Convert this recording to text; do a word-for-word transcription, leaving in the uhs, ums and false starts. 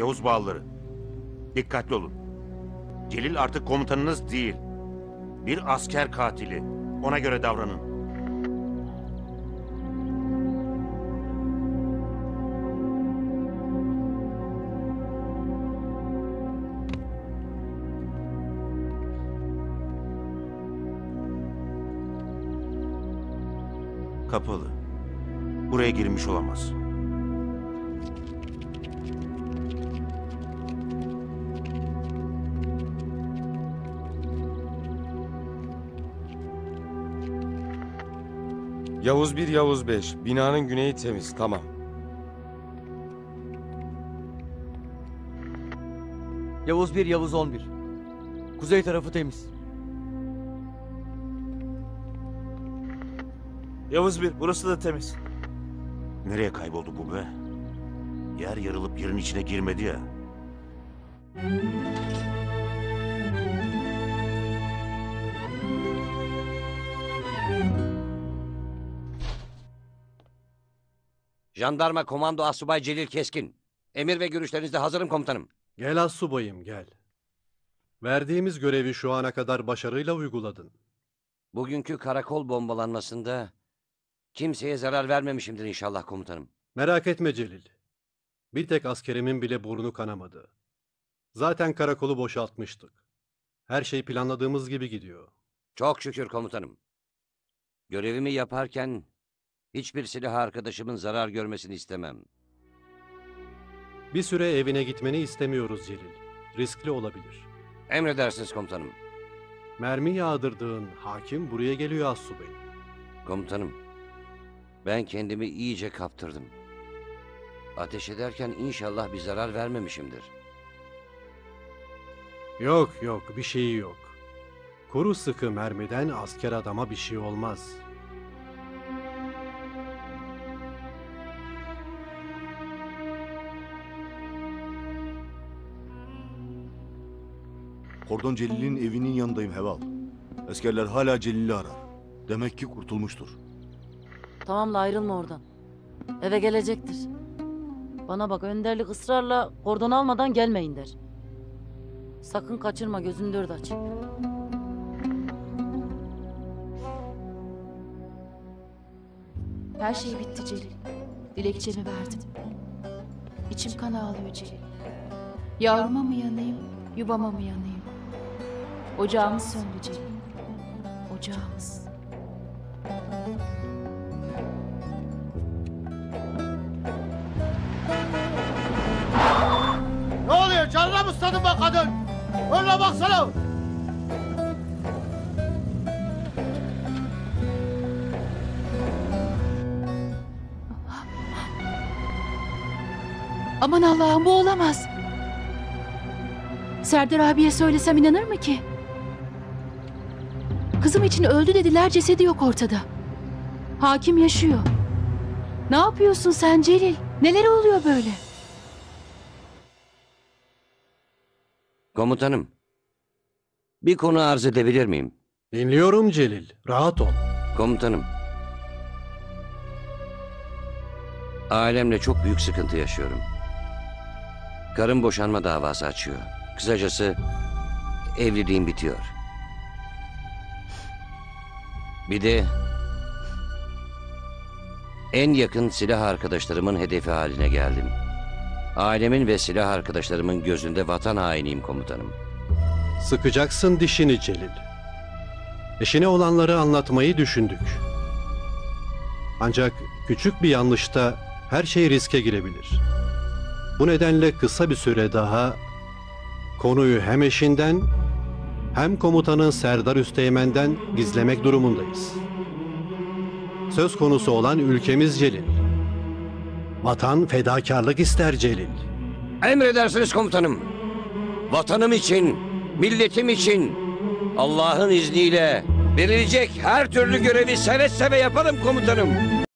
Yavuz Bağlıları, dikkatli olun. Celil artık komutanınız değil. Bir asker katili. Ona göre davranın. Kapalı. Buraya girmiş olamaz. Yavuz bir, Yavuz beş. Binanın güneyi temiz, tamam. Yavuz bir, Yavuz on bir. Kuzey tarafı temiz. Yavuz bir, burası da temiz. Nereye kayboldu bu be? Yer yarılıp yerin içine girmedi ya. Jandarma Komando Asubay Celil Keskin. Emir ve görüşlerinizde hazırım komutanım. Gel astsubayım gel. Verdiğimiz görevi şu ana kadar başarıyla uyguladın. Bugünkü karakol bombalanmasında kimseye zarar vermemişimdir inşallah komutanım. Merak etme Celil. Bir tek askerimin bile burnu kanamadı. Zaten karakolu boşaltmıştık. Her şey planladığımız gibi gidiyor. Çok şükür komutanım. Görevimi yaparken hiçbir silah arkadaşımın zarar görmesini istemem. Bir süre evine gitmeni istemiyoruz Celil. Riskli olabilir. Emredersiniz komutanım. Mermi yağdırdığın hakim buraya geliyor astsubayım. Komutanım, ben kendimi iyice kaptırdım. Ateş ederken inşallah bir zarar vermemişimdir. Yok yok bir şeyi yok. Kuru sıkı mermiden asker adama bir şey olmaz. Kordon Celil'in evinin yanındayım Heval. Askerler hala Celil'i arar. Demek ki kurtulmuştur. Tamam da ayrılma oradan. Eve gelecektir. Bana bak, önderlik ısrarla kordon almadan gelmeyin der. Sakın kaçırma, gözünü dört aç. Her şey bitti Celil. Dilekçemi verdim. İçim kan ağlıyor Celil. Yavruma mı yanayım, yuvama mı yanayım? Ocağımız söndü Celil. Ocağımız. Ne oluyor? Canına mı ısladın be kadın? Önüne baksana! Aman Allah'ım, bu olamaz. Serdar abiye söylesem inanır mı ki? Kızım için öldü dediler, cesedi yok ortada. Hakim yaşıyor. Ne yapıyorsun sen Celil? Neler oluyor böyle? Komutanım, bir konu arz edebilir miyim? Dinliyorum Celil. Rahat ol. Komutanım, ailemle çok büyük sıkıntı yaşıyorum. Karım boşanma davası açıyor. Kısacası evliliğim bitiyor. Bir de en yakın silah arkadaşlarımın hedefi haline geldim. Ailemin ve silah arkadaşlarımın gözünde vatan hainiyim komutanım. Sıkacaksın dişini Celil. Eşine olanları anlatmayı düşündük. Ancak küçük bir yanlışta her şey riske girebilir. Bu nedenle kısa bir süre daha konuyu hem eşinden hem komutanın Serdar Üsteğmen'den gizlemek durumundayız. Söz konusu olan ülkemiz Celil. Vatan fedakarlık ister Celil. Emredersiniz komutanım. Vatanım için, milletim için Allah'ın izniyle verilecek her türlü görevi seve seve yaparım komutanım.